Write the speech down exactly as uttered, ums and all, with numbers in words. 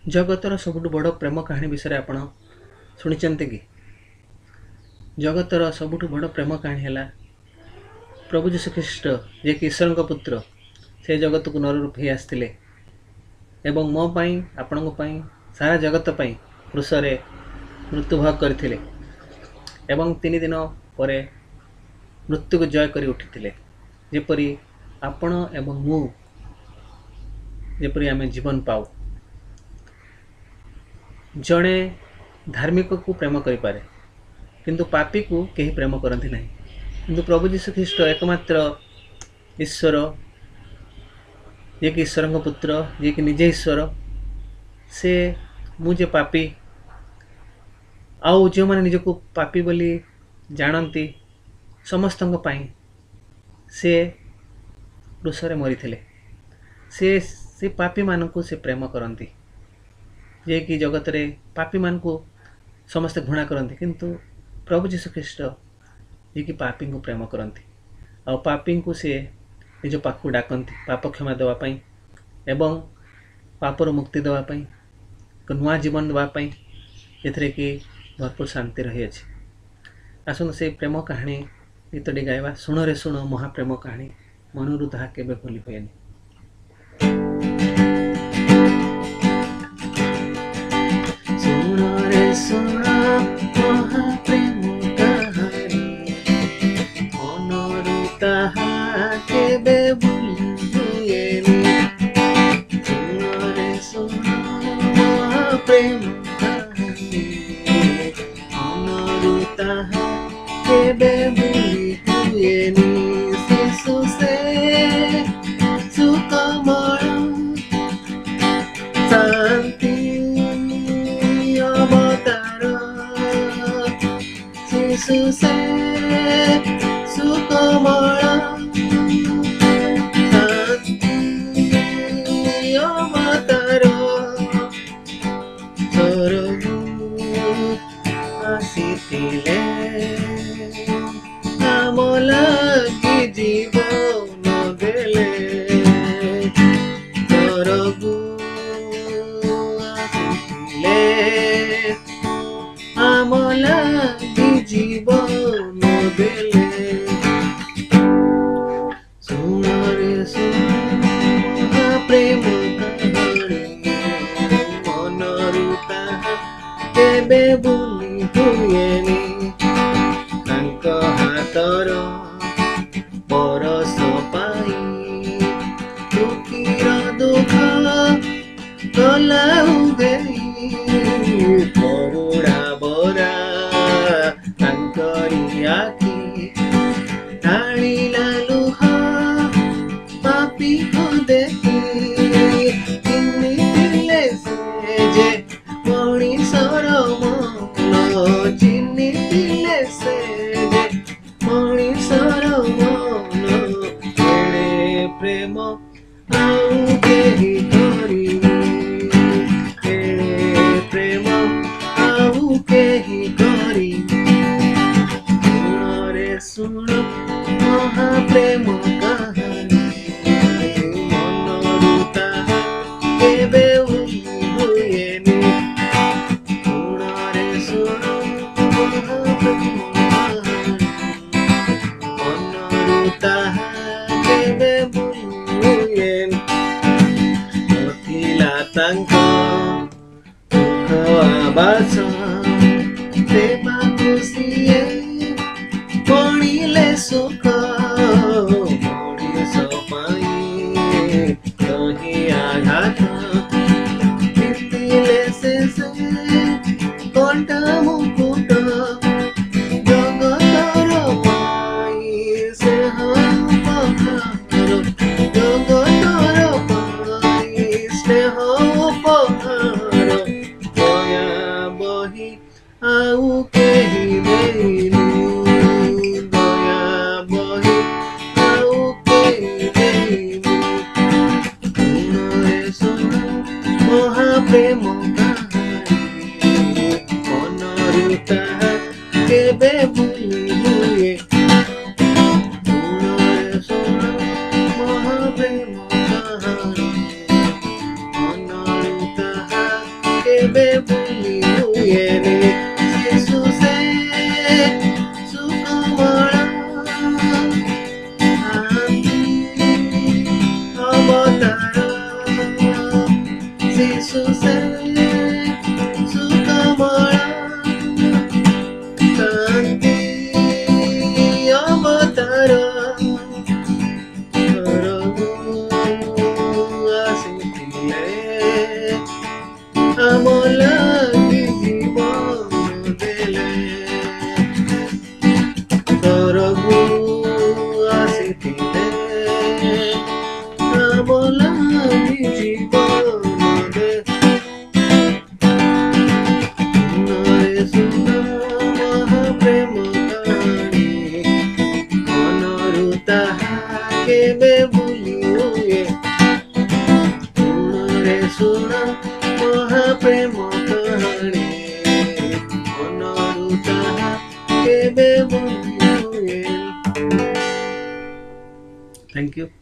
जगतर सबुठु बड़ प्रेम कहानी विषय आपण शुणिचंते कि जगतर सबुठु बड़ प्रेम कहानी है प्रभु जीशु ख्रीष्ट जे कि ईश्वर पुत्र से जगत को नर रूप आसते एवं मो पाई आपण सारा जगत पाई क्रूसरे मृत्युभोग करथिले एवं तीन दिन पर मृत्यु को जय कर उठिथिले जेपरी आपण एवं मु जेपरी आमे जीवन पाऊ। जड़े धार्मिक को प्रेम करें किंतु पापी को कहीं प्रेम करती नहीं, किंतु प्रभु जीशु ख्रीष्ट एकमात्र ईश्वर जे कि ईश्वर पुत्र जे कि निजे ईश्वर से मुझे पापी आउ जो मैंने निज को पापी बोली जानती समस्त से क्रूसरे मरी से से पापी मान को से प्रेम करती जे कि जगत रे पापी मान को समस्त घृणा करती किंतु प्रभु जीशु ख्रीष्ट जे कि पापी को प्रेम करती आ पापी को से निज पाख डाकती पाप क्षमा देवाई एवं पापर मुक्ति देवाई एक नुआ जीवन देवाई जे कि भरपूर शांति रही अच्छे। आसत से प्रेम कहानी गीतटी गाइबा शुण रे शुण महाप्रेम कहानी मनरू ताहा केबे भूली हुएनि। सुना महा प्रेम कहानी मनरू ताहा केबे भूली हुएनि। सुना रे सुना महा प्रेम कहानी मनरू ताहा केबे भूली हुएनि। शिशु से सुकमल शांति शिशु से सुकमल शांति अवतार स्वर्गु आसीथिले नाम लागि जीवन देले स्वर्गु आसीथिले नाम लागि जीवन देले। सुन रे सुन प्रेम कहानी मनरू ताहा केबे भूली हुएनि। तांक हातर परस पाई दुखीर दुख गला उगेई करुणा बरा तांकरी आखि ढालिला लुह पापी को देखि चिन्हिथिले से जे मणिषर मन चिन्हिथिले से जे मणिषर मन एड़े प्रेम आउ केहि करिनि एड़े प्रेम आउ केहि करिनि। सुन महाप्रेम कहानी मनरू ताहा केबे भूली हुएनि। सुन रे सुन महाप्रेम कहानी मनरू ताहा केबे भूली हुएनि। नथिला तांक दुख आबास प्रेम खुशिए मणिले सुख मणिष पाई कही आघात प्रीतिले से कंठ मुकुट जगतर पाई से उपहार जगतर पाई स्नेह उपहार दया बही आउ केहि देइनि प्रेम कहानी मनरू ताहा केबे भूली हुए। सुन महाप्रेम कहानी मनरू ताहा କେବେ ଭୁଲି ହୁଏନି। ଶିଶୁ ସେ ସୁକୋମଳ ଥାଆନ୍ତି ଅବତାର। ଶିଶୁ ସେ ସୁକୋମଳ ଥାଆନ୍ତି ଅବତାର। ଘରକୁ ଆସିଥିଲେ ଆମ ଲାଗି ଜୀବନ ଦେଲେ। ଘରକୁ ଆସିଥିଲେ ଆମ ଲାଗି ଜୀବନ ଦେଲେ। ସୁନରେ ସୁନା ମହା ପ୍ରେମ କାହାଣୀ, ମନରୁ ତାହା କେବେ ଭୁଲି ହୁଏ। ସୁନରେ ସୁନା ମହା ପ୍ରେମ କାହାଣୀ, ମନରୁ ତାହା କେବେ ଭୁଲି ହୁଏ। Thank you.